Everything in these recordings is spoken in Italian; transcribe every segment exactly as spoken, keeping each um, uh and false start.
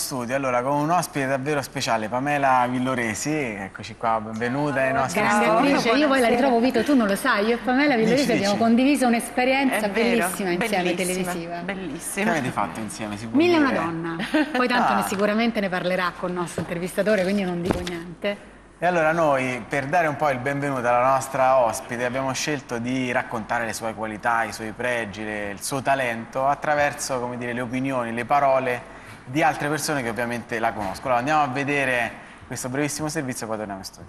studio allora con un ospite davvero speciale, Pamela Villoresi. Eccoci qua, benvenuta ai nostri Grande studi. attrice, io poi la ritrovo, Vito, tu non lo sai, io e Pamela Villoresi Dici, abbiamo dici. condiviso un'esperienza bellissima insieme, bellissima, televisiva. Che Bellissima. avete fatto insieme? Si può Mille e una dire? donna, poi tanto Ah. ne sicuramente ne parlerà con il nostro intervistatore, quindi io non dico niente. E allora noi, per dare un po' il benvenuto alla nostra ospite, abbiamo scelto di raccontare le sue qualità, i suoi pregi, le- il suo talento attraverso, come dire, le opinioni, le parole di altre persone che ovviamente la conoscono. Allora andiamo a vedere questo brevissimo servizio e poi torniamo in studio.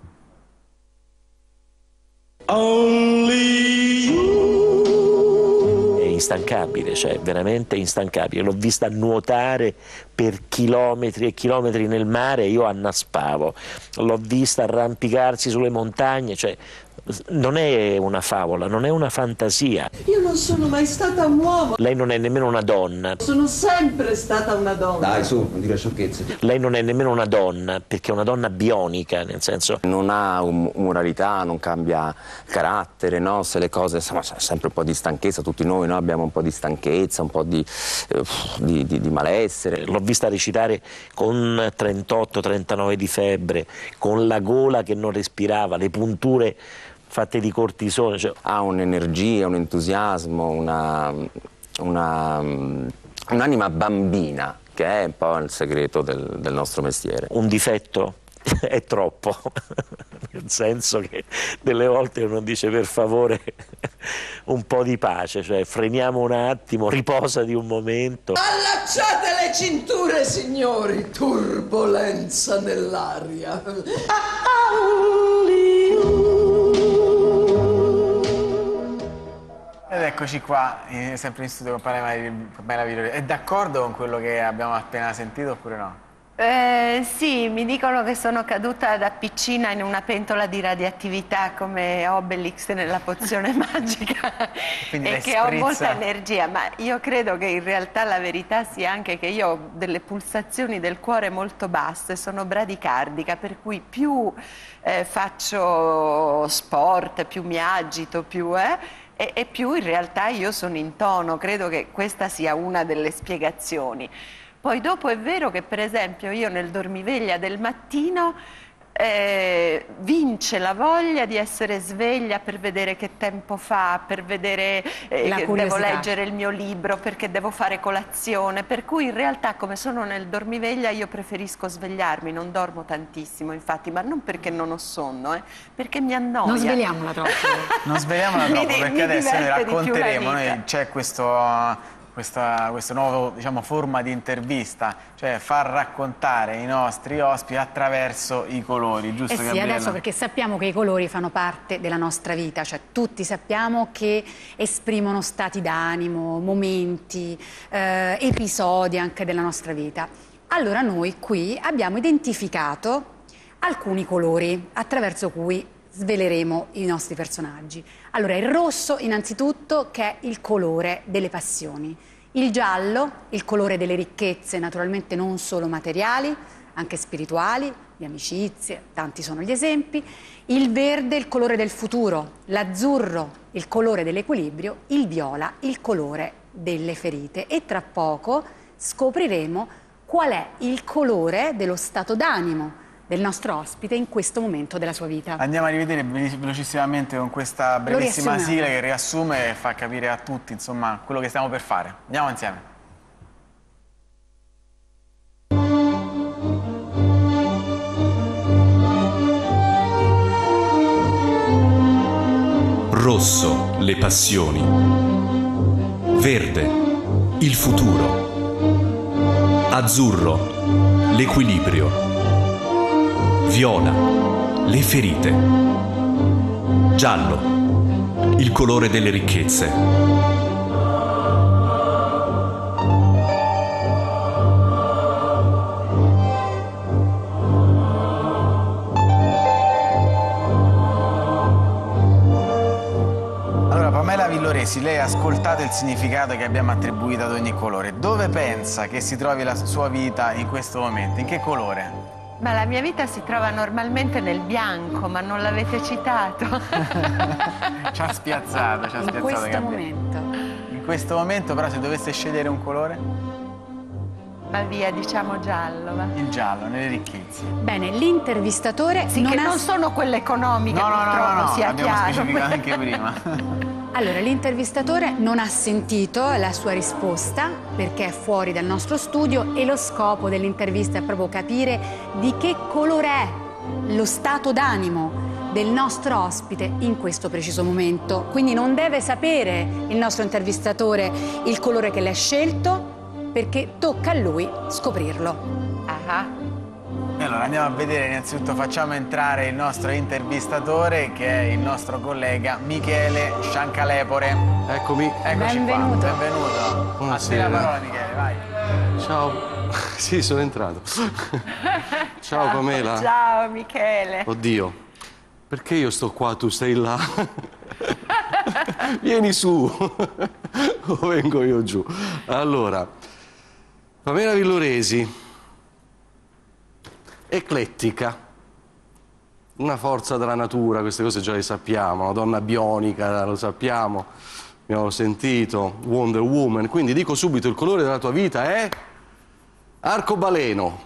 È instancabile, cioè veramente instancabile. L'ho vista nuotare per chilometri e chilometri nel mare e io annaspavo. L'ho vista arrampicarsi sulle montagne, cioè non è una favola, non è una fantasia. Io non sono mai stata un uomo. Lei non è nemmeno una donna. Sono sempre stata una donna. Dai, su, non dire sciocchezze. Lei non è nemmeno una donna, perché è una donna bionica, nel senso... Non ha um- moralità, non cambia carattere, no? Se le cose, insomma, c'è sempre un po' di stanchezza, tutti noi, no? Abbiamo un po' di stanchezza, un po' di, eh, di, di, di malessere. L'ho vista recitare con trentotto trentanove di febbre, con la gola che non respirava, le punture fatte di cortisone. Cioè... Ha un'energia, un entusiasmo, una, una, un'anima bambina, che è un po' il segreto del, del nostro mestiere. Un difetto è troppo, nel senso che delle volte uno dice per favore un po' di pace, cioè freniamo un attimo, riposa di un momento. Allacciate le cinture, signori, turbolenza nell'aria. Ed eccoci qua, eh, sempre in studio con Pamela Villoresi. È d'accordo con quello che abbiamo appena sentito oppure no? Eh, sì, mi dicono che sono caduta da piccina in una pentola di radioattività come Obelix nella pozione magica Quindi e lei che ho sprizza. molta energia, ma io credo che in realtà la verità sia anche che io ho delle pulsazioni del cuore molto basse, sono bradicardica, per cui più eh, faccio sport, più mi agito, più... Eh, E, e più in realtà io sono in tono, credo che questa sia una delle spiegazioni. Poi dopo è vero che per esempio io nel dormiveglia del mattino eh, vince la voglia di essere sveglia per vedere che tempo fa, per vedere eh, La che curiosità. devo leggere il mio libro, perché devo fare colazione, per cui in realtà come sono nel dormiveglia io preferisco svegliarmi, non dormo tantissimo infatti, ma non perché non ho sonno, eh, perché mi annoia. Non sveliamola troppo. Non sveliamola Mi troppo di- perché mi adesso noi diverte di più la racconteremo, vita. noi c'è questo, questa questo nuovo, diciamo, forma di intervista, cioè far raccontare i nostri ospiti attraverso i colori, giusto Eh sì, Gabriella? adesso perché sappiamo che i colori fanno parte della nostra vita, cioè tutti sappiamo che esprimono stati d'animo, momenti, eh, episodi anche della nostra vita. Allora noi qui abbiamo identificato alcuni colori attraverso cui sveleremo i nostri personaggi. Allora, il rosso innanzitutto, che è il colore delle passioni. Il giallo, il colore delle ricchezze, naturalmente non solo materiali, anche spirituali, di amicizie, tanti sono gli esempi. Il verde, il colore del futuro. L'azzurro, il colore dell'equilibrio. Il viola, il colore delle ferite. E tra poco scopriremo qual è il colore dello stato d'animo del nostro ospite in questo momento della sua vita. Andiamo a rivedere velo- velocissimamente con questa brevissima riassumiamo. sigla che riassume e fa capire a tutti, insomma, quello che stiamo per fare. Andiamo insieme. Rosso, le passioni. Verde, il futuro. Azzurro, l'equilibrio. Viola, le ferite. Giallo, il colore delle ricchezze. Pamela Villoresi, lei ha ascoltato il significato che abbiamo attribuito ad ogni colore. Dove pensa che si trovi la sua vita in questo momento? In che colore? Ma la mia vita si trova normalmente nel bianco, ma non l'avete citato. Ci ha spiazzato, ci ha In spiazzato questo Gabriella. momento. In questo momento però se dovesse scegliere un colore? Ma via, diciamo giallo, va. Il giallo, nelle ricchezze. Bene, l'intervistatore Sì, non che ha... non sono quelle economiche, No, no, no, purtroppo, no, no, sia abbiamo chiaro. specificato anche prima. Allora, l'intervistatore non ha sentito la sua risposta perché è fuori dal nostro studio e lo scopo dell'intervista è proprio capire di che colore è lo stato d'animo del nostro ospite in questo preciso momento. Quindi non deve sapere il nostro intervistatore il colore che l'ha scelto, perché tocca a lui scoprirlo. Ah. E allora andiamo a vedere, innanzitutto facciamo entrare il nostro intervistatore, che è il nostro collega Michele Sciancalepore. Eccomi. Eccoci Benvenuto. qua, benvenuto. Buonasera. A te la parola, Michele, vai. Ciao. Sì, sono entrato. Ciao Pamela. Ciao Michele. Oddio, perché io sto qua, tu stai là? Vieni su. O vengo io giù. Allora, Pamela Villoresi, eclettica, una forza della natura, queste cose già le sappiamo, una donna bionica, lo sappiamo, abbiamo sentito, Wonder Woman, quindi dico subito, il colore della tua vita è arcobaleno.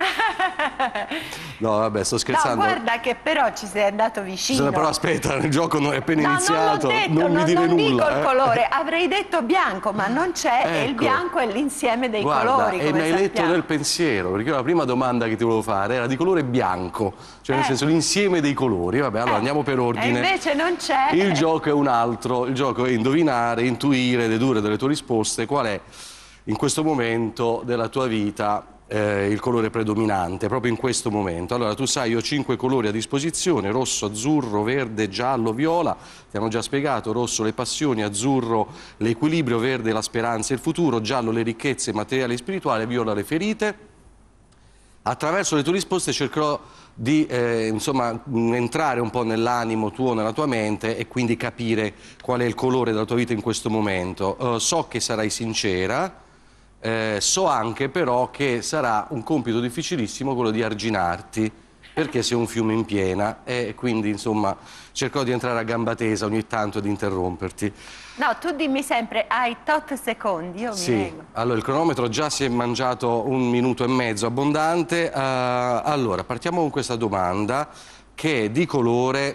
No, vabbè, sto scherzando. No, guarda che però ci sei andato vicino. Però aspetta, il gioco non è appena No, iniziato, non l'ho detto, non mi non, dire non nulla. dico il eh. colore, avrei detto bianco, ma non c'è, e il Ecco. bianco è l'insieme dei Guarda, colori, e come mi hai letto sappiamo. nel pensiero, perché io la prima domanda che ti volevo fare era di colore bianco, cioè nel Eh. senso l'insieme dei colori. Vabbè, allora Eh. andiamo per E ordine. invece non c'è. Il gioco è un altro, il gioco è indovinare, intuire, dedurre dalle tue risposte qual è in questo momento della tua vita eh, il colore predominante, proprio in questo momento. Allora tu sai, io ho cinque colori a disposizione: rosso, azzurro, verde, giallo, viola. Ti hanno già spiegato: rosso le passioni, azzurro l'equilibrio, verde la speranza e il futuro, giallo le ricchezze materiali e spirituali, viola le ferite. Attraverso le tue risposte cercherò di eh, insomma, mh, entrare un po' nell'animo tuo, nella tua mente, e quindi capire qual è il colore della tua vita in questo momento. Uh, so che sarai sincera, eh, so anche però che sarà un compito difficilissimo quello di arginarti, perché sei un fiume in piena, e quindi insomma cercherò di entrare a gamba tesa ogni tanto e di interromperti. No, tu dimmi sempre, hai tot secondi, io Sì, mi reggo. allora il cronometro già si è mangiato un minuto e mezzo abbondante. Uh, allora, partiamo con questa domanda che è di colore,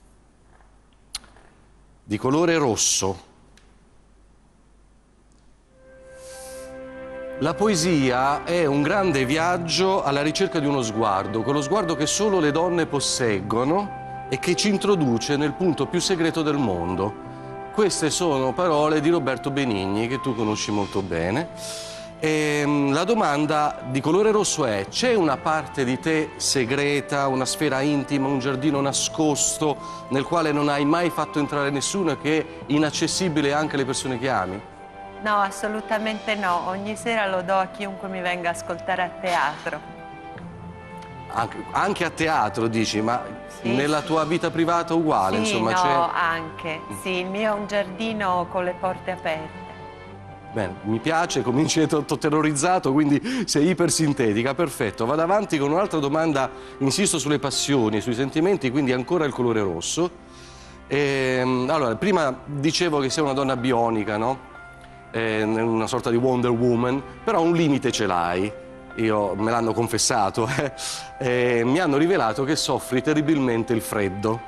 di colore rosso. La poesia è un grande viaggio alla ricerca di uno sguardo, quello sguardo che solo le donne posseggono e che ci introduce nel punto più segreto del mondo. Queste sono parole di Roberto Benigni, che tu conosci molto bene. E, la domanda di colore rosso è: c'è una parte di te segreta, una sfera intima, un giardino nascosto nel quale non hai mai fatto entrare nessuno e che è inaccessibile anche alle persone che ami? No, assolutamente no, ogni sera lo do a chiunque mi venga a ascoltare a teatro. Anche, anche a teatro dici, ma Sì, nella sì. tua vita privata uguale, Sì, insomma, no, c'è... anche. Sì, il mio è un giardino con le porte aperte. Bene, mi piace, cominci tutto terrorizzato, quindi sei ipersintetica, perfetto. Vado avanti con un'altra domanda, insisto sulle passioni, sui sentimenti, quindi ancora il colore rosso. Ehm, allora, prima dicevo che sei una donna bionica, no? Eh, una sorta di Wonder Woman, però un limite ce l'hai. Io me l'hanno confessato, eh. Eh, mi hanno rivelato che soffri terribilmente il freddo.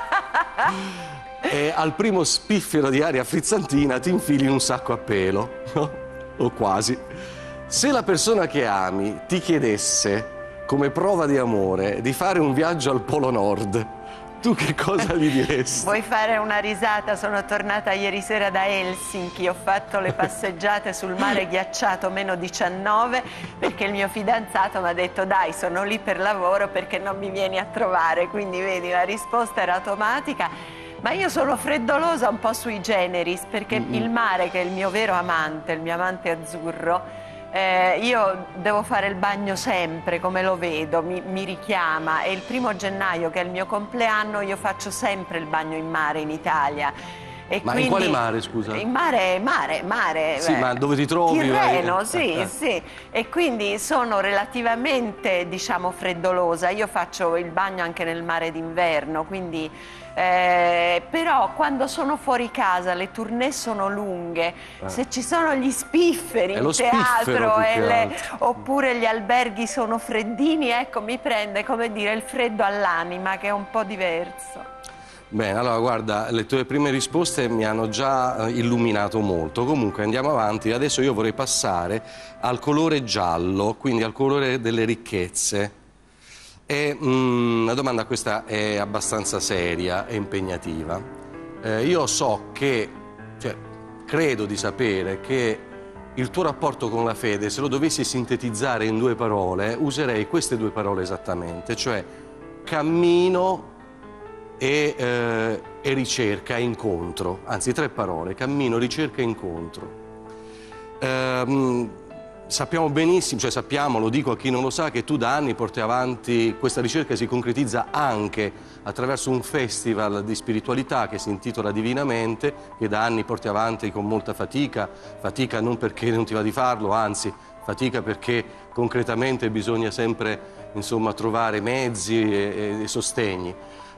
E al primo spiffero di aria frizzantina ti infili in un sacco a pelo, no? O quasi. Se la persona che ami ti chiedesse, come prova di amore, di fare un viaggio al Polo Nord, tu che cosa gli diresti? Vuoi fare una risata? Sono tornata ieri sera da Helsinki, ho fatto le passeggiate sul mare ghiacciato meno diciannove, perché il mio fidanzato mi ha detto: dai, sono lì per lavoro, perché non mi vieni a trovare? Quindi vedi, la risposta era automatica. Ma io sono freddolosa un po' sui generis, perché mm-hmm. il mare, che è il mio vero amante, il mio amante azzurro, Eh, io devo fare il bagno sempre, come lo vedo, mi, mi richiama, e il primo gennaio, che è il mio compleanno, io faccio sempre il bagno in mare in Italia. E ma quindi, in quale mare, scusa? In mare, mare, mare. Sì, beh, ma dove ti trovi? Tirreno, vai... sì, eh. sì. E quindi sono relativamente, diciamo, freddolosa. Io faccio il bagno anche nel mare d'inverno, quindi... Eh, però quando sono fuori casa le tournée sono lunghe, eh. se ci sono gli spifferi in teatro e le, oppure gli alberghi sono freddini, ecco, mi prende, come dire, il freddo all'anima, che è un po' diverso. Bene, allora guarda, le tue prime risposte mi hanno già illuminato molto. Comunque andiamo avanti. Adesso io vorrei passare al colore giallo, quindi al colore delle ricchezze. E mm, la domanda questa è abbastanza seria e impegnativa. Eh, io so che, cioè, credo di sapere che il tuo rapporto con la fede, se lo dovessi sintetizzare in due parole, userei queste due parole esattamente, cioè cammino e, eh, e ricerca, incontro, anzi tre parole, cammino, ricerca e incontro. Ehm, sappiamo benissimo, cioè sappiamo, lo dico a chi non lo sa, che tu da anni porti avanti questa ricerca, si concretizza anche attraverso un festival di spiritualità che si intitola Divinamente, che da anni porti avanti con molta fatica, fatica non perché non ti va di farlo, anzi fatica perché concretamente bisogna sempre, insomma, trovare mezzi e, e sostegni.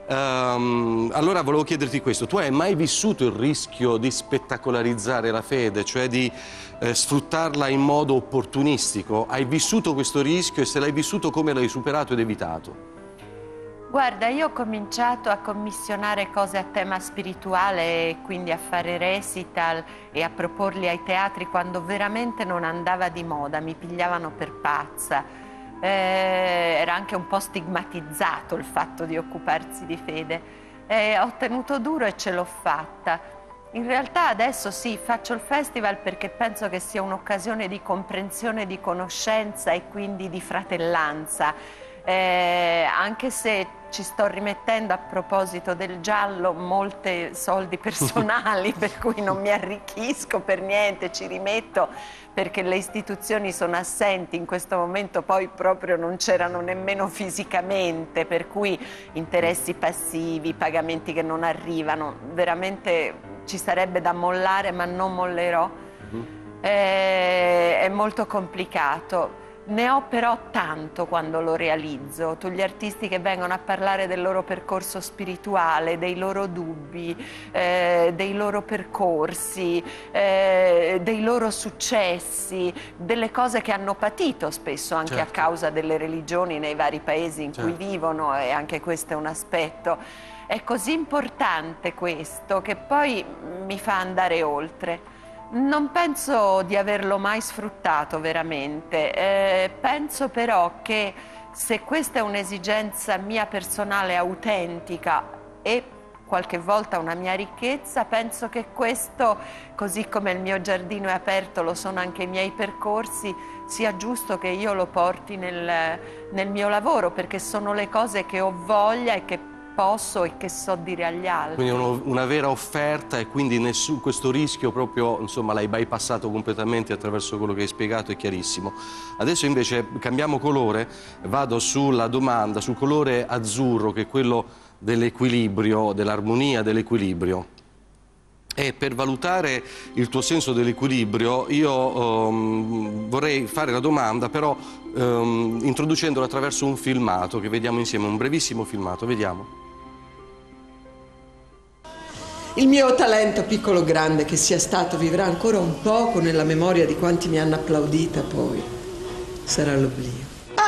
Um, allora volevo chiederti questo: tu hai mai vissuto il rischio di spettacolarizzare la fede, cioè di eh, sfruttarla in modo opportunistico? Hai vissuto questo rischio e se l'hai vissuto come l'hai superato ed evitato? Guarda, io ho cominciato a commissionare cose a tema spirituale e quindi a fare recital e a proporli ai teatri quando veramente non andava di moda, mi pigliavano per pazza. Eh, era anche un po' stigmatizzato il fatto di occuparsi di fede. Eh, ho tenuto duro e ce l'ho fatta. In realtà adesso sì, faccio il festival perché penso che sia un'occasione di comprensione, di conoscenza e quindi di fratellanza. Eh, anche se ci sto rimettendo, a proposito del giallo, molti soldi personali per cui non mi arricchisco per niente, ci rimetto perché le istituzioni sono assenti in questo momento, poi proprio non c'erano nemmeno fisicamente, per cui interessi passivi, pagamenti che non arrivano, veramente ci sarebbe da mollare, ma non mollerò. Uh-huh. eh, è molto complicato. Ne ho però tanto quando lo realizzo. Tu, gli artisti che vengono a parlare del loro percorso spirituale, dei loro dubbi, eh, dei loro percorsi, eh, dei loro successi, delle cose che hanno patito spesso anche certo. a causa delle religioni nei vari paesi in certo. cui vivono, e anche questo è un aspetto. È così importante questo che poi mi fa andare oltre. Non penso di averlo mai sfruttato veramente, eh, penso però che se questa è un'esigenza mia personale, autentica e qualche volta una mia ricchezza, penso che questo, così come il mio giardino è aperto, lo sono anche i miei percorsi, sia giusto che io lo porti nel, nel mio lavoro, perché sono le cose che ho voglia e che posso e che so dire agli altri. Quindi uno, una vera offerta, e quindi nessun, questo rischio proprio, insomma, l'hai bypassato completamente attraverso quello che hai spiegato, è chiarissimo. Adesso invece cambiamo colore, vado sulla domanda, sul colore azzurro, che è quello dell'equilibrio, dell'armonia, dell'equilibrio. E per valutare il tuo senso dell'equilibrio io um, vorrei fare la domanda, però um, introducendola attraverso un filmato che vediamo insieme, un brevissimo filmato, vediamo. Il mio talento, piccolo o grande che sia stato, vivrà ancora un poco nella memoria di quanti mi hanno applaudita, poi sarà l'oblio.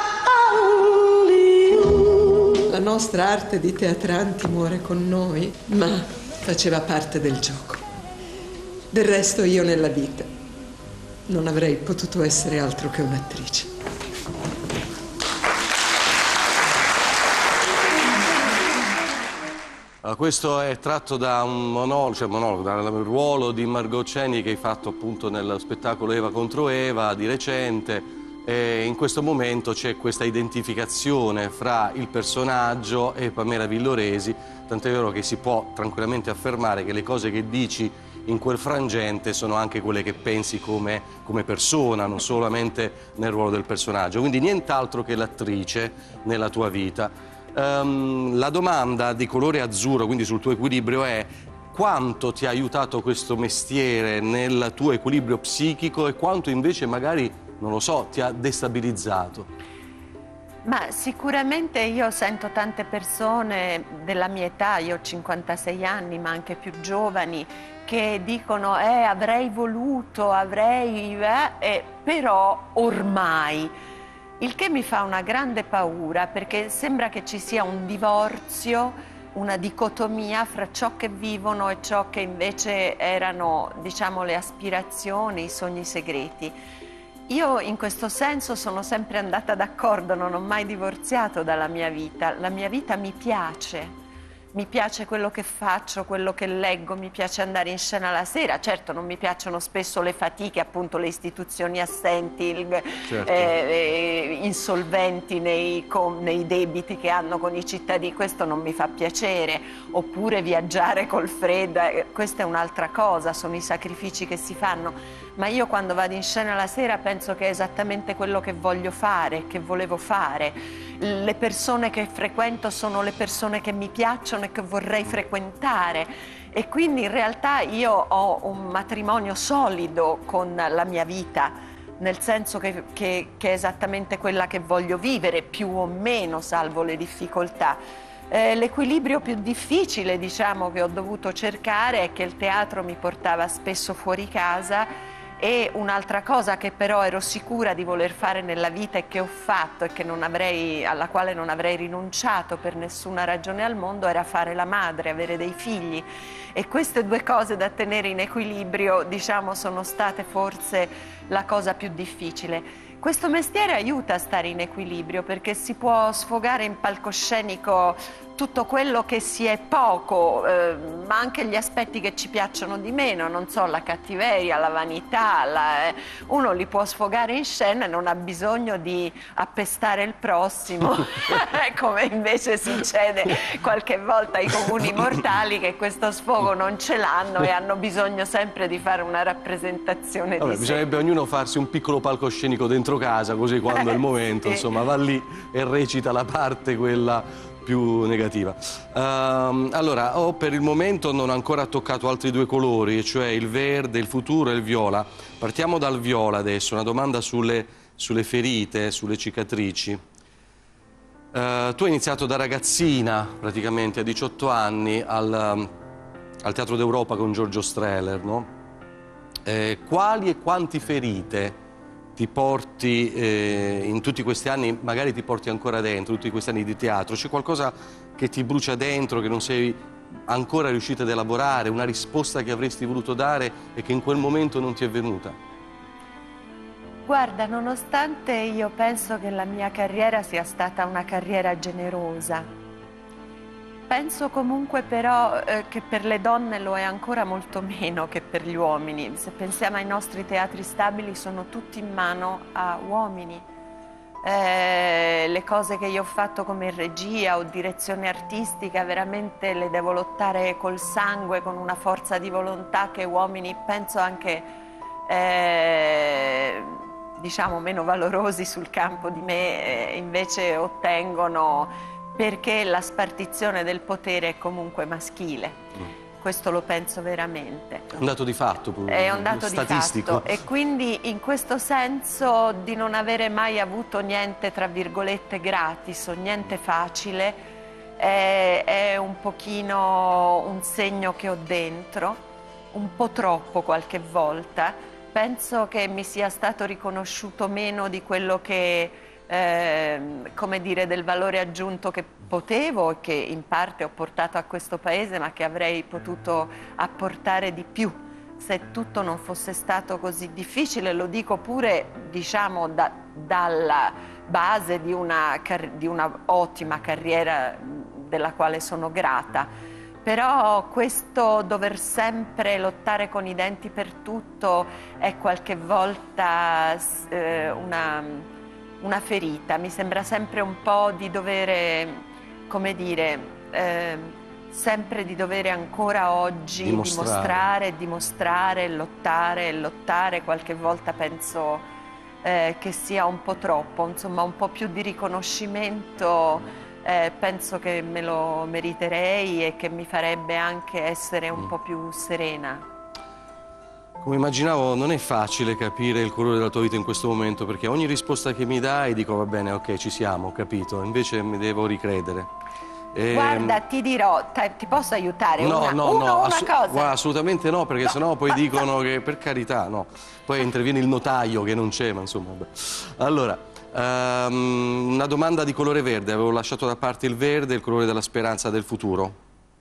La nostra arte di teatranti muore con noi, ma faceva parte del gioco. Del resto io nella vita non avrei potuto essere altro che un'attrice. Allora, questo è tratto da un monologo, cioè monologo, dal ruolo di Margot Cheney che hai fatto appunto nello spettacolo Eva contro Eva di recente, e in questo momento c'è questa identificazione fra il personaggio e Pamela Villoresi, tant'è vero che si può tranquillamente affermare che le cose che dici in quel frangente sono anche quelle che pensi come, come persona, non solamente nel ruolo del personaggio, quindi nient'altro che l'attrice nella tua vita. Um, la domanda di colore azzurro, quindi sul tuo equilibrio, è: quanto ti ha aiutato questo mestiere nel tuo equilibrio psichico e quanto invece magari, non lo so, ti ha destabilizzato? Ma sicuramente io sento tante persone della mia età, io ho cinquantasei anni, ma anche più giovani, che dicono eh, avrei voluto, avrei... Eh, eh, però ormai... Il che mi fa una grande paura, perché sembra che ci sia un divorzio, una dicotomia fra ciò che vivono e ciò che invece erano, diciamo, le aspirazioni, i sogni segreti. Io in questo senso sono sempre andata d'accordo, non ho mai divorziato dalla mia vita. La mia vita mi piace. Mi piace quello che faccio, quello che leggo, mi piace andare in scena la sera. Certo, non mi piacciono spesso le fatiche, appunto le istituzioni assenti, il, certo. eh, insolventi nei, con, nei debiti che hanno con i cittadini, questo non mi fa piacere. Oppure viaggiare col freddo, eh, questa è un'altra cosa, sono i sacrifici che si fanno. Ma io quando vado in scena la sera penso che è esattamente quello che voglio fare, che volevo fare. Le persone che frequento sono le persone che mi piacciono e che vorrei frequentare. E quindi in realtà io ho un matrimonio solido con la mia vita, nel senso che, che, che è esattamente quella che voglio vivere, più o meno, salvo le difficoltà. Eh, l'equilibrio più difficile, diciamo, che ho dovuto cercare è che il teatro mi portava spesso fuori casa. E un'altra cosa che però ero sicura di voler fare nella vita e che ho fatto e che non avrei, alla quale non avrei rinunciato per nessuna ragione al mondo era fare la madre, avere dei figli. E queste due cose da tenere in equilibrio, diciamo, sono state forse la cosa più difficile. Questo mestiere aiuta a stare in equilibrio perché si può sfogare in palcoscenico tutto quello che si è poco, eh, ma anche gli aspetti che ci piacciono di meno, non so, la cattiveria, la vanità, la, eh, uno li può sfogare in scena e non ha bisogno di appestare il prossimo, come invece succede qualche volta ai comuni mortali che questo sfogo non ce l'hanno e hanno bisogno sempre di fare una rappresentazione Vabbè, di sé. bisognerebbe ognuno farsi un piccolo palcoscenico dentro casa, così quando è il momento, sì. insomma, va lì e recita la parte quella più negativa. Um, allora, ho per il momento non ho ancora toccato altri due colori, cioè il verde, il futuro e il viola. Partiamo dal viola adesso, una domanda sulle, sulle ferite, sulle cicatrici. Uh, tu hai iniziato da ragazzina, praticamente a diciotto anni, al, al Teatro d'Europa con Giorgio Strehler, no? Eh, quali e quanti ferite ti porti eh, in tutti questi anni, magari ti porti ancora dentro, tutti questi anni di teatro? C'è qualcosa che ti brucia dentro, che non sei ancora riuscita ad elaborare, una risposta che avresti voluto dare e che in quel momento non ti è venuta? Guarda, nonostante io penso che la mia carriera sia stata una carriera generosa, penso comunque però eh, che per le donne lo è ancora molto meno che per gli uomini. Se pensiamo ai nostri teatri stabili, sono tutti in mano a uomini. Eh, le cose che io ho fatto come regia o direzione artistica veramente le devo lottare col sangue, con una forza di volontà che uomini, penso anche eh, diciamo meno valorosi sul campo di me, eh, invece ottengono, perché la spartizione del potere è comunque maschile. Mm. Questo lo penso veramente. È un dato di fatto, pure, è un dato statistico. Di fatto. E quindi in questo senso di non avere mai avuto niente, tra virgolette, gratis o niente facile, è, è un pochino un segno che ho dentro, un po' troppo qualche volta. Penso che mi sia stato riconosciuto meno di quello che Eh, come dire, del valore aggiunto che potevo e che in parte ho portato a questo paese, ma che avrei potuto apportare di più se tutto non fosse stato così difficile. Lo dico pure, diciamo, da, dalla base di una, di una ottima carriera della quale sono grata. Però questo dover sempre lottare con i denti per tutto è qualche volta eh, una... una ferita, mi sembra sempre un po' di dovere, come dire, eh, sempre di dovere ancora oggi dimostrare, dimostrare, lottare, lottare, qualche volta penso eh, che sia un po' troppo, insomma un po' più di riconoscimento eh, penso che me lo meriterei e che mi farebbe anche essere un mm. po' più serena. Come immaginavo, non è facile capire il colore della tua vita in questo momento, perché ogni risposta che mi dai dico va bene, ok, ci siamo, ho capito, invece mi devo ricredere. E... Guarda, ti dirò, ti posso aiutare? No, una, no, uno, no, una assu cosa? Guarda, assolutamente no, perché no. sennò poi dicono che, per carità, no. Poi interviene il notaio che non c'è, ma insomma, vabbè. Allora, um, una domanda di colore verde, avevo lasciato da parte il verde, il colore della speranza del futuro.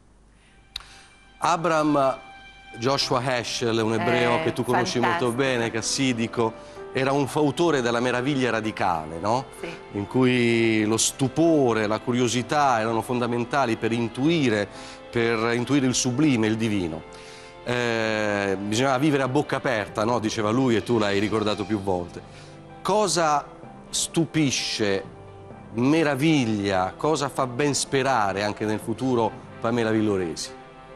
Abraham Joshua Heschel, un ebreo eh, che tu conosci fantastico. molto bene, cassidico, era un fautore della meraviglia radicale, no? Sì. In cui lo stupore, la curiosità erano fondamentali per intuire, per intuire il sublime, il divino. Eh, bisognava vivere a bocca aperta, no? Diceva lui, e tu l'hai ricordato più volte. Cosa stupisce, meraviglia, cosa fa ben sperare anche nel futuro Pamela Villoresi?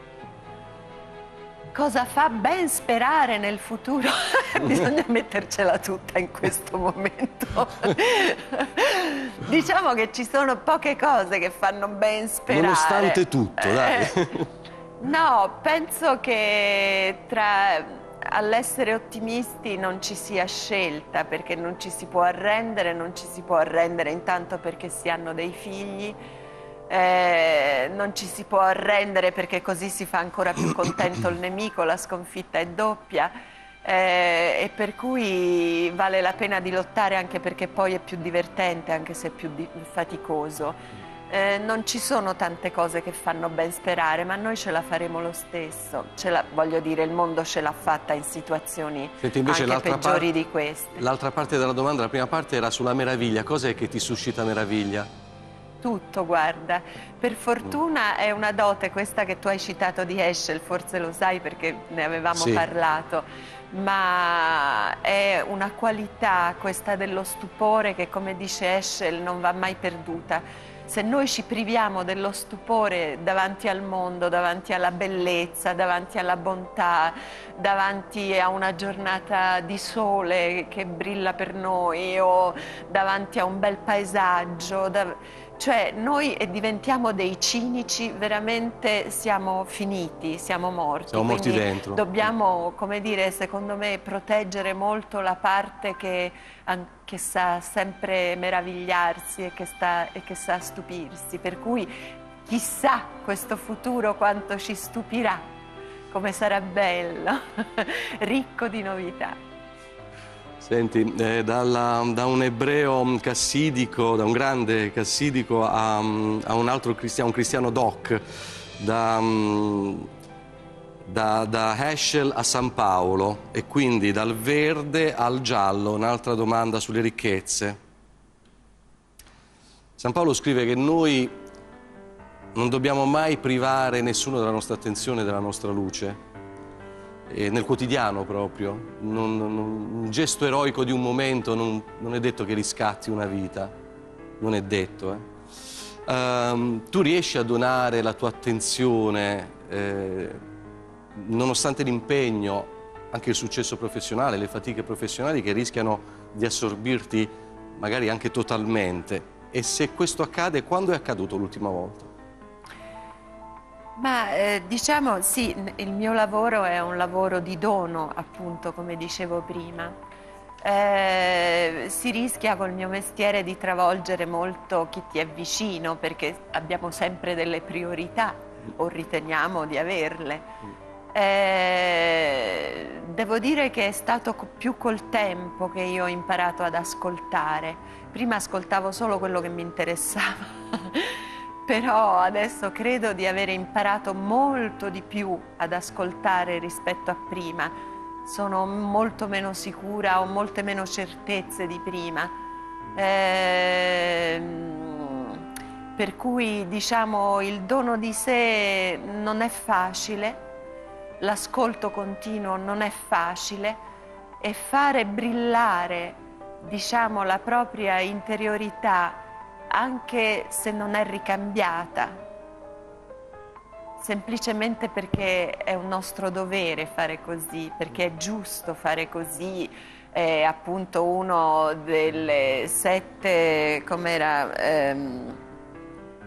Cosa fa ben sperare nel futuro? Bisogna mettercela tutta in questo momento. Diciamo che ci sono poche cose che fanno ben sperare. Nonostante tutto, dai. No, penso che tra all'essere ottimisti non ci sia scelta, perché non ci si può arrendere, non ci si può arrendere intanto perché si hanno dei figli. Eh, non ci si può arrendere perché così si fa ancora più contento il nemico, la sconfitta è doppia, eh, e per cui vale la pena di lottare, anche perché poi è più divertente, anche se è più faticoso. Eh, non ci sono tante cose che fanno ben sperare, ma noi ce la faremo lo stesso. Ce la, voglio dire, il mondo ce l'ha fatta in situazioni Senti, invece, anche peggiori di queste. L'altra parte della domanda, la prima parte era sulla meraviglia. Cos'è che ti suscita meraviglia? Tutto, guarda, per fortuna è una dote questa che tu hai citato di Heschel, forse lo sai perché ne avevamo sì. parlato, ma è una qualità questa dello stupore che, come dice Heschel, non va mai perduta. Se noi ci priviamo dello stupore davanti al mondo, davanti alla bellezza, davanti alla bontà, davanti a una giornata di sole che brilla per noi, o davanti a un bel paesaggio, da... cioè noi diventiamo dei cinici, veramente siamo finiti, siamo morti. Siamo morti Quindi dentro. Dobbiamo, come dire, secondo me, proteggere molto la parte che, che sa sempre meravigliarsi e che, sta, e che sa stupirsi. Per cui chissà questo futuro quanto ci stupirà, come sarà bello, ricco di novità. Senti, eh, dalla, da un ebreo cassidico, da un grande cassidico a, a un altro cristiano, un cristiano doc, da, da, da Heschel a San Paolo, e quindi dal verde al giallo, un'altra domanda sulle ricchezze. San Paolo scrive che noi non dobbiamo mai privare nessuno della nostra attenzione e della nostra luce. E nel quotidiano proprio, non, non, un gesto eroico di un momento non, non è detto che riscatti una vita, non è detto. Eh. Um, tu riesci a donare la tua attenzione, eh, nonostante l'impegno, anche il successo professionale, le fatiche professionali che rischiano di assorbirti magari anche totalmente. E se questo accade, quando è accaduto l'ultima volta? Ma eh, diciamo sì, il mio lavoro è un lavoro di dono, appunto, come dicevo prima. Eh, si rischia col mio mestiere di travolgere molto chi ti è vicino, perché abbiamo sempre delle priorità, o riteniamo di averle. Eh, devo dire che è stato più col tempo che io ho imparato ad ascoltare. Prima ascoltavo solo quello che mi interessava. Però adesso credo di avere imparato molto di più ad ascoltare rispetto a prima. Sono molto meno sicura, ho molte meno certezze di prima. Ehm, per cui, diciamo, il dono di sé non è facile, l'ascolto continuo non è facile, e fare brillare, diciamo, la propria interiorità, anche se non è ricambiata, semplicemente perché è un nostro dovere fare così, perché è giusto fare così. È appunto uno delle sette, com'era, ehm,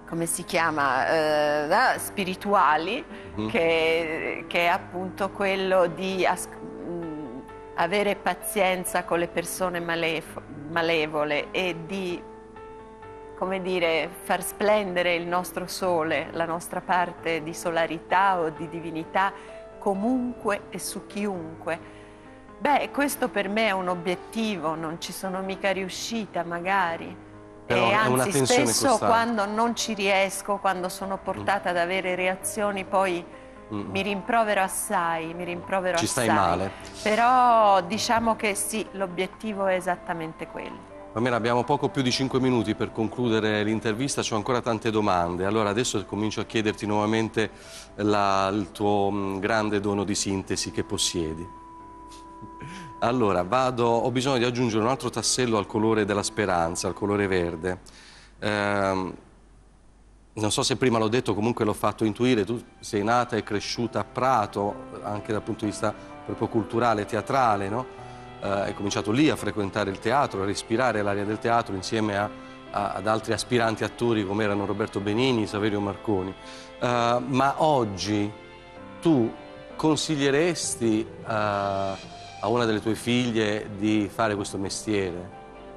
come si chiama, eh, spirituali, mm. che, che è appunto quello di mh, avere pazienza con le persone malef- malevole e di, come dire, far splendere il nostro sole, la nostra parte di solarità o di divinità comunque e su chiunque. Beh, questo per me è un obiettivo, non ci sono mica riuscita magari. Però e è una anzi tensione spesso costante. Quando non ci riesco, quando sono portata mm. ad avere reazioni, poi mm. mi rimprovero assai, mi rimprovero ci assai. stai male. Però diciamo che sì, l'obiettivo è esattamente quello. Pamela, abbiamo poco più di cinque minuti per concludere l'intervista, c'ho ancora tante domande. Allora adesso comincio a chiederti nuovamente la, il tuo mh, grande dono di sintesi che possiedi. Allora, vado, ho bisogno di aggiungere un altro tassello al colore della speranza, al colore verde. Ehm, non so se prima l'ho detto, comunque l'ho fatto intuire, tu sei nata e cresciuta a Prato, anche dal punto di vista proprio culturale, teatrale, no? Eh, hai cominciato lì a frequentare il teatro, a respirare l'aria del teatro insieme a, a, ad altri aspiranti attori come erano Roberto Benigni, Saverio Marconi. Eh, ma oggi tu consiglieresti uh, a una delle tue figlie di fare questo mestiere?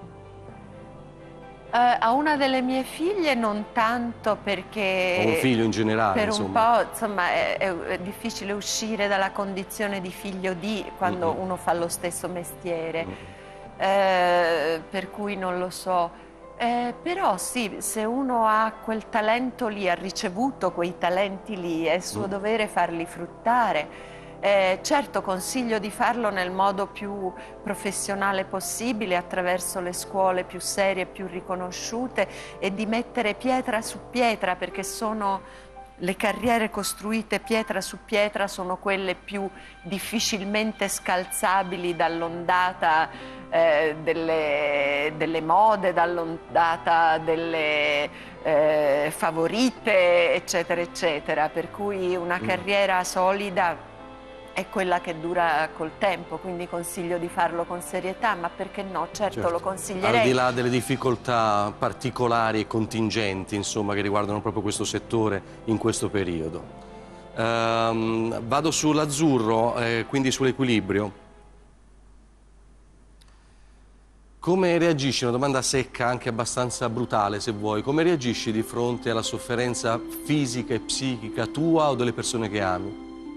Uh, a una delle mie figlie non tanto, perché... O un figlio in generale, per insomma. un po', insomma, è, è, è difficile uscire dalla condizione di figlio di quando mm-hmm. uno fa lo stesso mestiere. Mm-hmm. eh, per cui non lo so. Eh, però sì, se uno ha quel talento lì, ha ricevuto quei talenti lì, è suo mm. dovere farli fruttare. Eh, certo, consiglio di farlo nel modo più professionale possibile, attraverso le scuole più serie, più riconosciute, e di mettere pietra su pietra, perché sono le carriere costruite pietra su pietra, sono quelle più difficilmente scalzabili dall'ondata eh, delle, delle mode, dall'ondata delle eh, favorite, eccetera, eccetera. Per cui una carriera solida è quella che dura col tempo, quindi consiglio di farlo con serietà, ma perché no? Certo, certo. Lo consiglierei. Al di là delle difficoltà particolari e contingenti, insomma, che riguardano proprio questo settore in questo periodo. Ehm, vado sull'azzurro, eh, quindi sull'equilibrio. Come reagisci? Una domanda secca, anche abbastanza brutale, se vuoi. Come reagisci di fronte alla sofferenza fisica e psichica tua o delle persone che ami?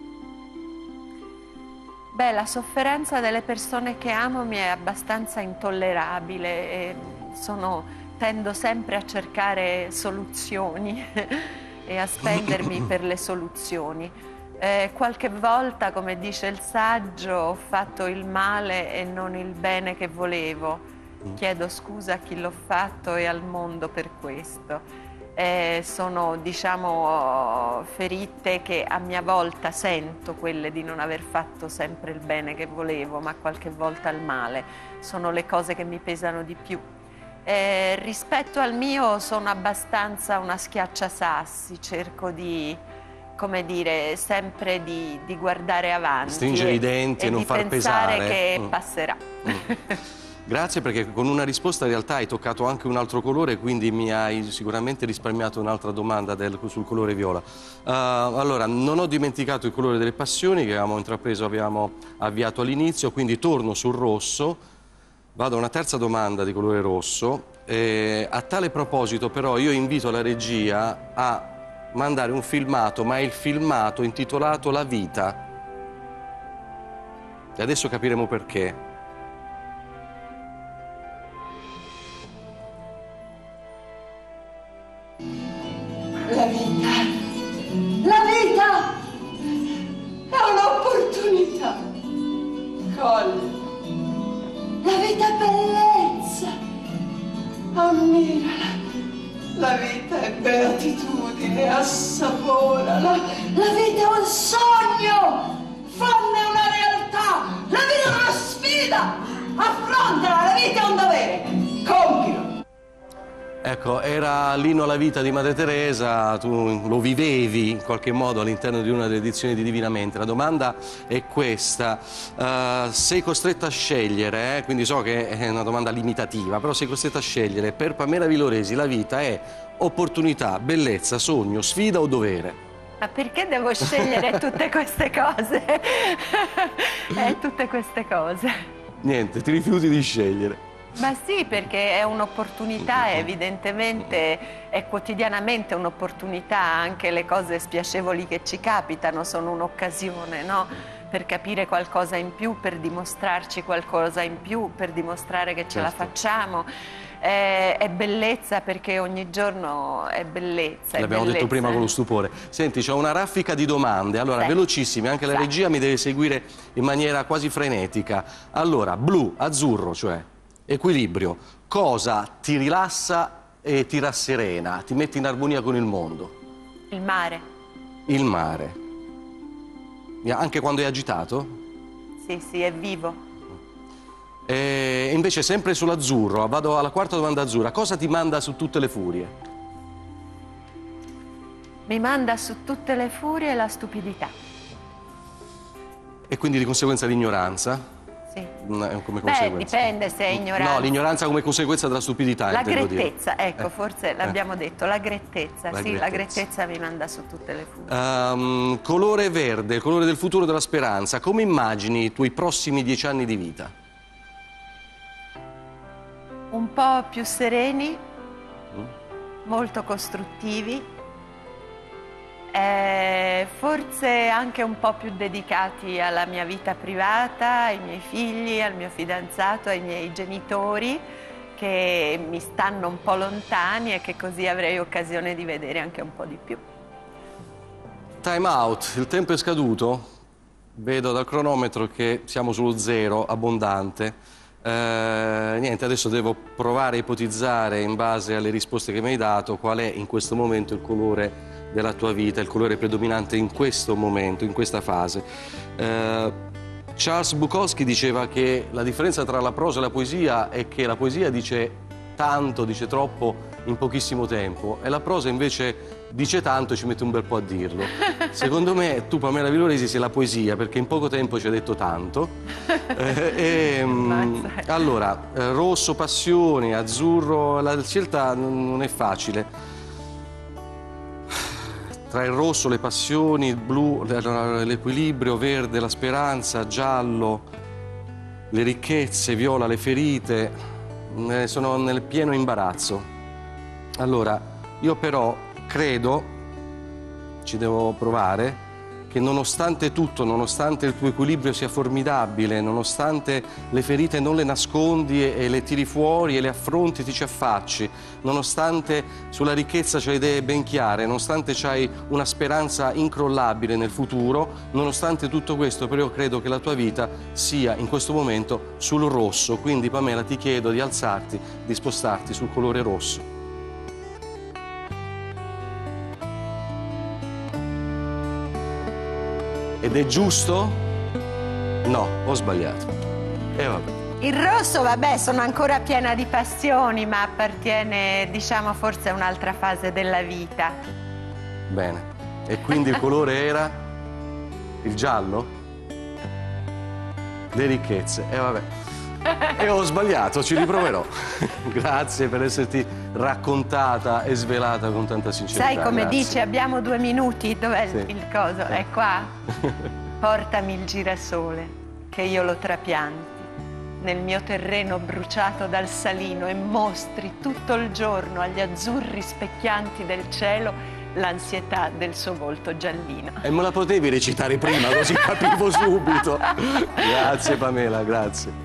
Beh, la sofferenza delle persone che amo mi è abbastanza intollerabile e sono, tendo sempre a cercare soluzioni e a spendermi per le soluzioni. Eh, qualche volta, come dice il saggio, ho fatto il male e non il bene che volevo. Chiedo scusa a chi l'ho fatto e al mondo per questo. Eh, sono, diciamo, ferite che a mia volta sento, quelle di non aver fatto sempre il bene che volevo, ma qualche volta il male. Sono le cose che mi pesano di più. Eh, rispetto al mio sono abbastanza una schiacciasassi, cerco di, come dire, sempre di, di guardare avanti. Stringere e, i denti e, e non far pesare. E di pensare che mm. passerà. Mm. Grazie, perché con una risposta in realtà hai toccato anche un altro colore, quindi mi hai sicuramente risparmiato un'altra domanda del, sul colore viola. Uh, allora, non ho dimenticato il colore delle passioni che avevamo intrapreso, avevamo avviato all'inizio, quindi torno sul rosso, vado a una terza domanda di colore rosso. Eh, a tale proposito però io invito la regia a mandare un filmato, ma è il filmato intitolato La vita. E adesso capiremo perché. La vita, la vita è un'opportunità. Cogli. La vita è bellezza. Ammirala. La vita è beatitudine, assaporala. La vita è un sogno. Fanne una realtà. La vita è una sfida. Affrontala, la vita è un dovere. Compilo. Ecco, era l'inno alla vita di Madre Teresa, tu lo vivevi in qualche modo all'interno di una delle edizioni di Divinamente. La domanda è questa, uh, sei costretta a scegliere, eh? Quindi so che è una domanda limitativa, però sei costretta a scegliere, per Pamela Villoresi la vita è opportunità, bellezza, sogno, sfida o dovere? Ma perché devo scegliere tutte queste cose? eh, tutte queste cose. Niente, ti rifiuti di scegliere. Ma sì, perché è un'opportunità, evidentemente è quotidianamente un'opportunità, anche le cose spiacevoli che ci capitano sono un'occasione, no? Per capire qualcosa in più, per dimostrarci qualcosa in più, per dimostrare che ce certo. la facciamo. È, è bellezza perché ogni giorno è bellezza. L'abbiamo bellezza. detto prima con lo stupore. Senti, c'è una raffica di domande, allora sì. velocissime, anche la sì. regia mi deve seguire in maniera quasi frenetica. Allora, blu, azzurro, cioè equilibrio, cosa ti rilassa e ti rasserena, ti mette in armonia con il mondo? Il mare. Il mare. Anche quando è agitato? Sì, sì, è vivo. E invece sempre sull'azzurro, vado alla quarta domanda azzurra, cosa ti manda su tutte le furie? Mi manda su tutte le furie la stupidità. E quindi di conseguenza l'ignoranza? Sì. Come Beh, conseguenza. dipende se è ignoranza. No, l'ignoranza come conseguenza della stupidità. La intendo grettezza, dire. ecco, Eh. forse l'abbiamo Eh. detto, la grettezza, La sì, grettezza. la grettezza mi manda su tutte le furie. Um, colore verde, il colore del futuro della speranza, come immagini i tuoi prossimi dieci anni di vita? Un po' più sereni, Mm. molto costruttivi, eh, forse anche un po' più dedicati alla mia vita privata, ai miei figli, al mio fidanzato, ai miei genitori, che mi stanno un po' lontani e che così avrei occasione di vedere anche un po' di più. Time out, il tempo è scaduto, vedo dal cronometro che siamo sullo zero, abbondante. Eh, niente, adesso devo provare a ipotizzare in base alle risposte che mi hai dato qual è in questo momento il colore della tua vita, il colore predominante in questo momento, in questa fase. Eh, Charles Bukowski diceva che la differenza tra la prosa e la poesia è che la poesia dice tanto, dice troppo in pochissimo tempo e la prosa invece dice tanto e ci mette un bel po' a dirlo. Secondo me tu, Pamela Villoresi, sei la poesia perché in poco tempo ci hai detto tanto. Eh, e, mh, allora, eh, rosso, passioni, azzurro, la scelta non è facile. Tra il rosso, le passioni, il blu, l'equilibrio, verde, la speranza, giallo, le ricchezze, viola, le ferite, eh, sono nel pieno imbarazzo. Allora, io però credo, ci devo provare, che nonostante tutto, nonostante il tuo equilibrio sia formidabile, nonostante le ferite non le nascondi e, e le tiri fuori e le affronti, ti ci affacci, nonostante sulla ricchezza c'hai idee ben chiare, nonostante c'hai una speranza incrollabile nel futuro, nonostante tutto questo, però io credo che la tua vita sia in questo momento sul rosso. Quindi, Pamela, ti chiedo di alzarti, di spostarti sul colore rosso. Ed è giusto? No, ho sbagliato. E vabbè. Il rosso, vabbè, sono ancora piena di passioni, ma appartiene, diciamo, forse a un'altra fase della vita. Bene. E quindi il colore era? Il giallo? Le ricchezze. E vabbè. E ho sbagliato, ci riproverò. Grazie per esserti raccontata e svelata con tanta sincerità. Sai come Grazie. dice, abbiamo due minuti, dov'è Sì. il coso? È qua? Portami il girasole, che io lo trapianti nel mio terreno bruciato dal salino e mostri tutto il giorno agli azzurri specchianti del cielo l'ansietà del suo volto giallino. E me la potevi recitare prima, così capivo subito. Grazie Pamela, grazie.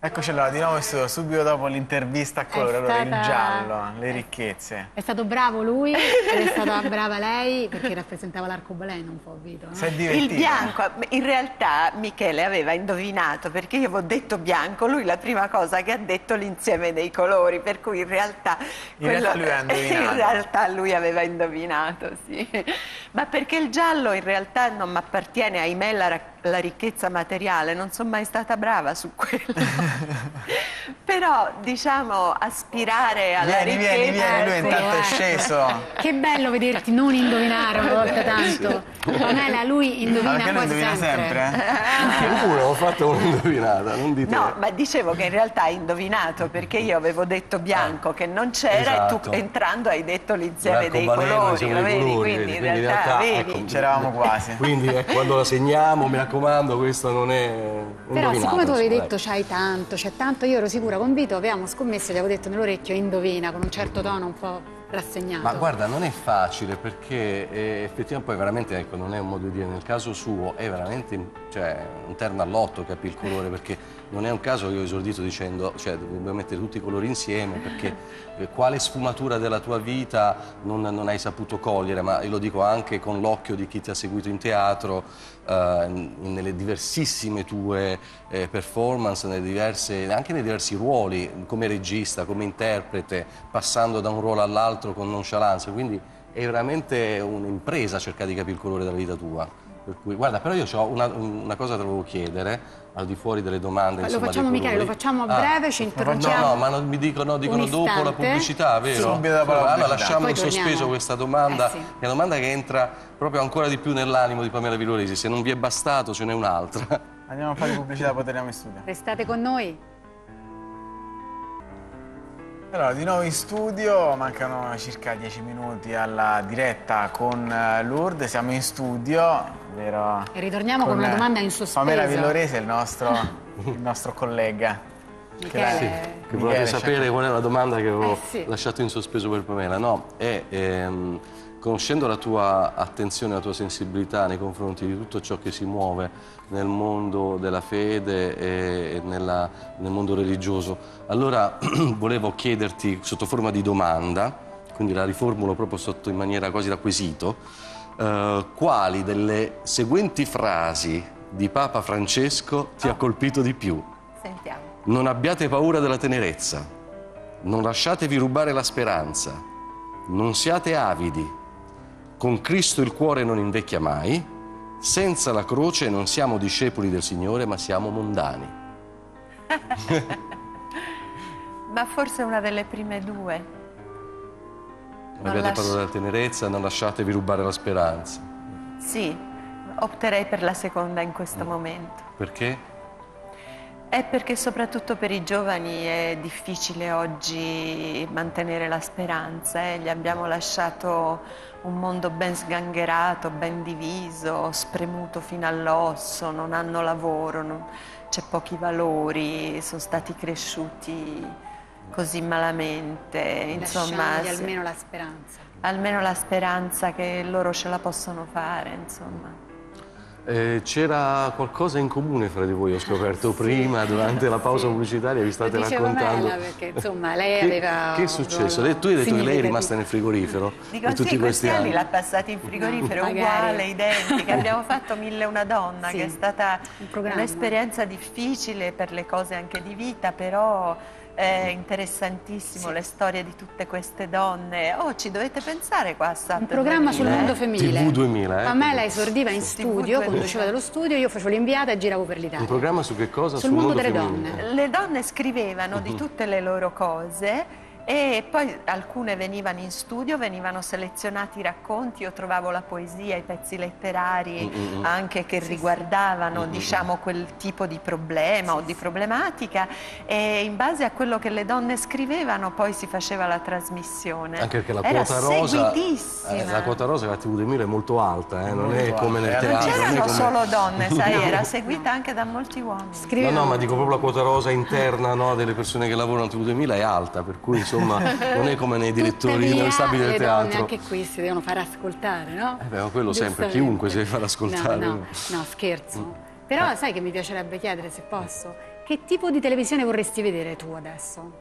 Eccoci allora di nuovo in studio, subito dopo l'intervista a colore, allora stata... il giallo, le ricchezze. È stato bravo lui ed è stata brava lei perché rappresentava l'arcobaleno un po', Vito. No? Si è divertito. Il bianco, in realtà Michele aveva indovinato perché io avevo detto bianco, lui la prima cosa che ha detto l'insieme dei colori, per cui in realtà, in quello... realtà lui ha indovinato. In realtà lui aveva indovinato, sì. Ma perché il giallo in realtà non mi appartiene, ahimè, la, la ricchezza materiale, non sono mai stata brava su quello. Però diciamo aspirare alla vieni, ricchezza. Vieni, vieni, lui intanto è sceso. Che bello vederti non indovinare una volta tanto. Pamela, lui indovina quasi quasi indovina sempre. sempre. Eh? Uno, ho fatto un'indovinata, non dite. No, ma dicevo che in realtà hai indovinato perché io avevo detto bianco ah, che non c'era esatto. E tu entrando hai detto l'insieme dei colori, colori, lo vedi? colori, Quindi, vedi, in quindi realtà, in realtà vedi? ecco, c'eravamo quasi. Quindi eh, quando la segniamo, mi raccomando, questo non è Però siccome tu avevi detto c'hai tanto, c'è tanto, io ero sicura, con Vito avevamo scommesso e gli avevo detto nell'orecchio indovina con un certo tono un po' rassegnato. Ma guarda, non è facile perché eh, effettivamente poi veramente, ecco, non è un modo di dire, nel caso suo è veramente, cioè, un terno all'otto capì il colore, perché non è un caso che io ho esordito dicendo, cioè, dobbiamo mettere tutti i colori insieme, perché eh, quale sfumatura della tua vita non, non hai saputo cogliere, ma io lo dico anche con l'occhio di chi ti ha seguito in teatro, eh, nelle diversissime tue eh, performance, nelle diverse, anche nei diversi ruoli, come regista, come interprete, passando da un ruolo all'altro con nonchalance, quindi è veramente un'impresa cercare di capire il colore della vita tua. Per cui, guarda, però io ho una, una cosa che te volevo chiedere, al di fuori delle domande. Lo insomma, facciamo, Michele, lo facciamo a breve, ah, ci interrompiamo. No, no, ma non mi dicono, dicono dopo la pubblicità, vero? Subito dopo la pubblicità. Allora lasciamo Poi in sospeso torniamo. questa domanda, eh, sì. che è una domanda che entra proprio ancora di più nell'animo di Pamela Villoresi. Se non vi è bastato, ce n'è un'altra. Andiamo a fare pubblicità, poi torniamo in studio. Restate con noi. Allora, di nuovo in studio, mancano circa dieci minuti alla diretta con Lourdes, siamo in studio, vero? E ritorniamo con, con una domanda in sospeso. Pamela Villoresi, il nostro, il nostro collega. Michele, sì, che volete sapere qual è la domanda che avevo eh, sì. lasciato in sospeso per Pamela. No, è ehm, conoscendo la tua attenzione, la tua sensibilità nei confronti di tutto ciò che si muove nel mondo della fede e nella, nel mondo religioso, allora volevo chiederti sotto forma di domanda, quindi la riformulo proprio sotto in maniera quasi da quesito, eh, quali delle seguenti frasi di Papa Francesco ti oh. ha colpito di più? Sentiamo. Non abbiate paura della tenerezza, non lasciatevi rubare la speranza, non siate avidi, con Cristo il cuore non invecchia mai, senza la croce non siamo discepoli del Signore ma siamo mondani. Ma forse una delle prime due. Non abbiate lasci... paura della tenerezza, non lasciatevi rubare la speranza. Sì, opterei per la seconda in questo mm. momento. Perché? È perché soprattutto per i giovani è difficile oggi mantenere la speranza, eh? Gli abbiamo lasciato un mondo ben sgangherato, ben diviso, spremuto fino all'osso, non hanno lavoro, non... c'è pochi valori, sono stati cresciuti così malamente, insomma. Lasciamogli almeno la speranza. Almeno la speranza che loro ce la possono fare, insomma. Eh, c'era qualcosa in comune fra di voi, ho scoperto sì, prima, durante la pausa sì. pubblicitaria, vi state raccontando. Mela, perché insomma lei che, aveva. Che è successo? Lei, tu hai detto che lei è rimasta nel frigorifero. Dico per tutti sì, questi anni, anni l'ha passata in frigorifero, uguale, identica. Abbiamo fatto Mille e una donna, sì, che è stata un'esperienza un difficile per le cose anche di vita, però. È interessantissimo, sì, le storie di tutte queste donne. Oh, ci dovete pensare qua a Saturday un programma sul mondo femminile. T V duemila, eh? Pamela esordiva in studio, conduceva dallo studio, io facevo l'inviata e giravo per l'Italia. Un programma su che cosa? Sul, sul mondo, mondo delle femminile. donne. Le donne scrivevano di tutte le loro cose e poi alcune venivano in studio, venivano selezionati i racconti, io trovavo la poesia, i pezzi letterari mm-hmm. anche che riguardavano mm-hmm. diciamo quel tipo di problema o di problematica, e in base a quello che le donne scrivevano poi si faceva la trasmissione. Anche perché la Era quota rosa, eh, la quota rosa della T V duemila è molto alta, eh? non molto è come nel teatro. Non c'erano come... solo donne, sai, era seguita anche da molti uomini. Scrivevano. No, no, ma dico proprio la quota rosa interna, no, delle persone che lavorano a T V duemila è alta, per cui insomma non è come nei direttori inevitabili del teatro. Donne anche qui si devono fare ascoltare, no? Eh beh, quello sempre, chiunque si deve fare ascoltare. No, no, no, scherzo. Mm. Però eh. sai che mi piacerebbe chiedere, se posso, Che tipo di televisione vorresti vedere tu adesso?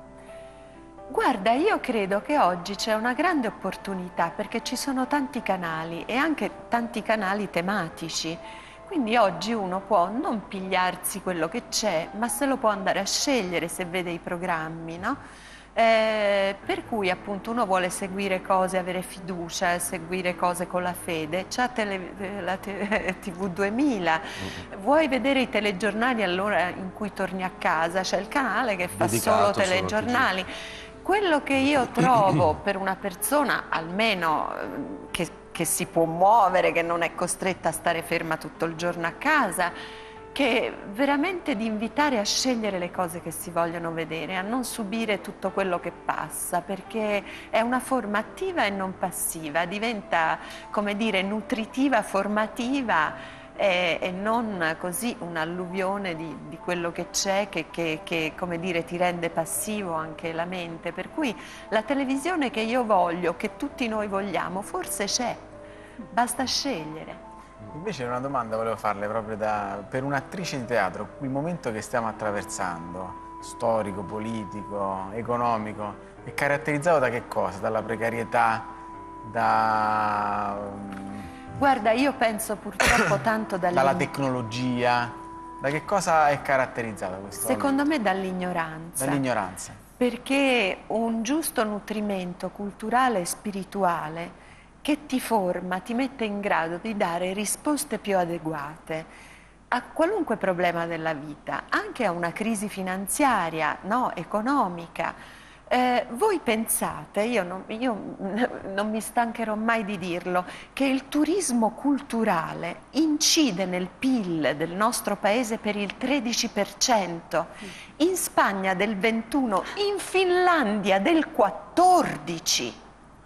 Guarda, io credo che oggi c'è una grande opportunità perché ci sono tanti canali e anche tanti canali tematici. Quindi oggi uno può non pigliarsi quello che c'è, ma se lo può andare a scegliere se vede i programmi, no? Eh, per cui appunto uno vuole seguire cose, avere fiducia, seguire cose con la fede, c'è la tivù duemila, vuoi vedere i telegiornali allora in cui torni a casa, c'è il canale che fa dedicato solo telegiornali. Quello che io trovo per una persona almeno che, che si può muovere, che non è costretta a stare ferma tutto il giorno a casa, che veramente di invitare a scegliere le cose che si vogliono vedere, a non subire tutto quello che passa, perché è una forma attiva e non passiva, diventa, come dire, nutritiva, formativa e, e non così un'alluvione di, di quello che c'è che, che, che, come dire, ti rende passivo anche la mente. Per cui la televisione che io voglio, che tutti noi vogliamo, forse c'è, basta scegliere. Invece una domanda volevo farle proprio da, per un'attrice di teatro, il momento che stiamo attraversando, storico, politico, economico, è caratterizzato da che cosa? Dalla precarietà, da... Guarda, io penso purtroppo tanto dalla tecnologia, da che cosa è caratterizzato questo? Secondo me dall'ignoranza. Dall'ignoranza. Perché un giusto nutrimento culturale e spirituale che ti forma, ti mette in grado di dare risposte più adeguate a qualunque problema della vita, anche a una crisi finanziaria, no, economica. Eh, voi pensate, io, non, io non mi stancherò mai di dirlo, che il turismo culturale incide nel P I L del nostro paese per il tredici per cento, in Spagna del ventuno per cento, in Finlandia del quattordici per cento.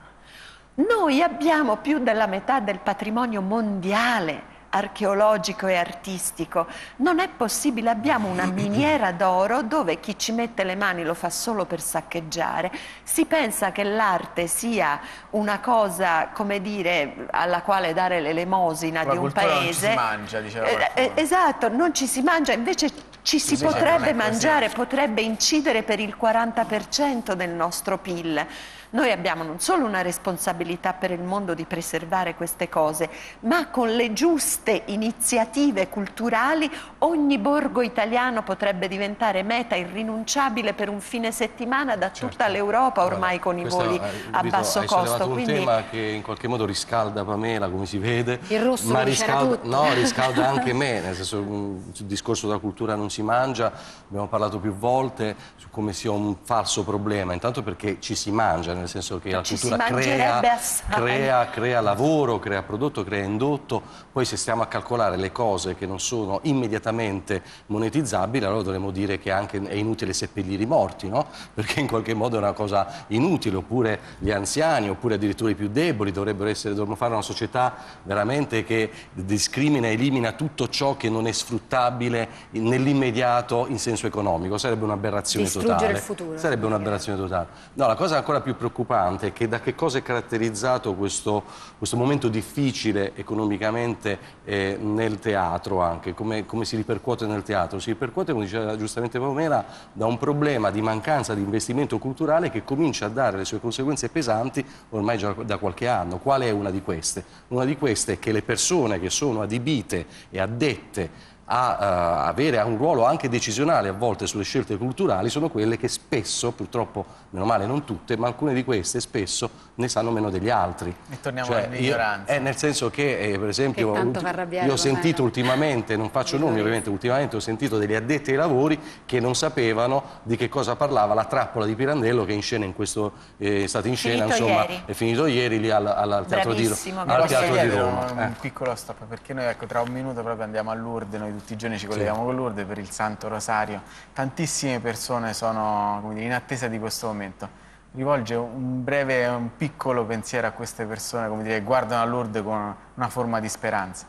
Noi abbiamo più della metà del patrimonio mondiale archeologico e artistico. Non è possibile, abbiamo una miniera d'oro dove chi ci mette le mani lo fa solo per saccheggiare. Si pensa che l'arte sia una cosa, come dire, alla quale dare l'elemosina di un paese. Non ci si mangia, diceva eh, eh, esatto, non ci si mangia, invece ci si invece potrebbe mangiare, potrebbe incidere per il quaranta per cento del nostro P I L. Noi abbiamo non solo una responsabilità per il mondo di preservare queste cose, ma con le giuste iniziative culturali ogni borgo italiano potrebbe diventare meta irrinunciabile per un fine settimana da tutta certo. l'Europa ormai con i voli a basso hai costo. Un Quindi... tema che in qualche modo riscalda Pamela, come si vede, il rosso ma riscalda, no, riscalda anche me, nel senso il discorso della cultura non si mangia, abbiamo parlato più volte su come sia un falso problema, intanto perché ci si mangia, nel senso che la ci cultura crea, crea, crea lavoro, crea prodotto, crea indotto, poi se stiamo a calcolare le cose che non sono immediatamente monetizzabili, allora dovremmo dire che anche è inutile seppellire i morti, no? Perché in qualche modo è una cosa inutile, oppure gli anziani, oppure addirittura i più deboli, dovrebbero essere, dovremmo fare una società veramente che discrimina e elimina tutto ciò che non è sfruttabile nell'immediato in senso economico, sarebbe un'aberrazione totale. Il futuro, sarebbe un'aberrazione totale. No, la cosa ancora più preoccupante è che da che cosa è caratterizzato questo, questo momento difficile economicamente eh, nel teatro anche, come, come si ripercuote nel teatro? Si ripercuote, come diceva giustamente Pamela, da un problema di mancanza di investimento culturale che comincia a dare le sue conseguenze pesanti ormai già da qualche anno. Qual è una di queste? Una di queste è che le persone che sono adibite e addette a uh, avere un ruolo anche decisionale a volte sulle scelte culturali sono quelle che spesso, purtroppo, meno male non tutte, ma alcune di queste spesso ne sanno meno degli altri. E torniamo cioè, all'ignoranza. Eh, nel senso che, eh, per esempio, che io ho sentito ultimamente, non faccio nomi ovviamente, ultimamente ho sentito degli addetti ai lavori che non sapevano di che cosa parlava la trappola di Pirandello che è in scena in questo, eh, è stata in scena, finito insomma, ieri. è finito ieri lì al, al Teatro di, al teatro di Roma. Un eh. piccolo stop, perché noi ecco, tra un minuto proprio andiamo a Lourdes, noi tutti i giorni ci colleghiamo sì. con Lourdes per il Santo Rosario. Tantissime persone sono come dire, in attesa di questo momento. Rivolge un breve, un piccolo pensiero a queste persone come dire, che guardano a Lourdes con una forma di speranza.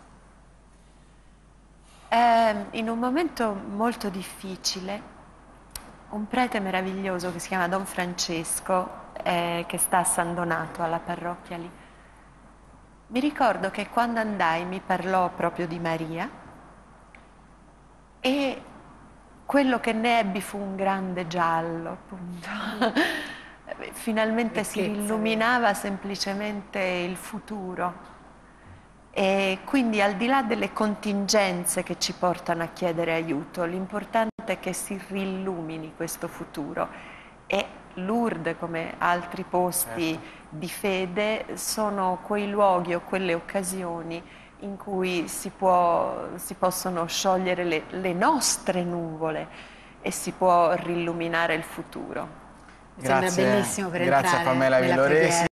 Eh, in un momento molto difficile, un prete meraviglioso che si chiama Don Francesco, eh, che sta a San Donato, alla parrocchia lì, mi ricordo che quando andai mi parlò proprio di Maria e quello che ne ebbi fu un grande giallo, appunto. Finalmente si illuminava semplicemente il futuro. E quindi al di là delle contingenze che ci portano a chiedere aiuto, l'importante è che si riillumini questo futuro. E Lourdes, come altri posti certo. di fede, sono quei luoghi o quelle occasioni in cui si, può, si possono sciogliere le, le nostre nuvole e si può riilluminare il futuro. Mi sembra bellissimo per grazie entrare a Pamela nella Villoresi. preghiera.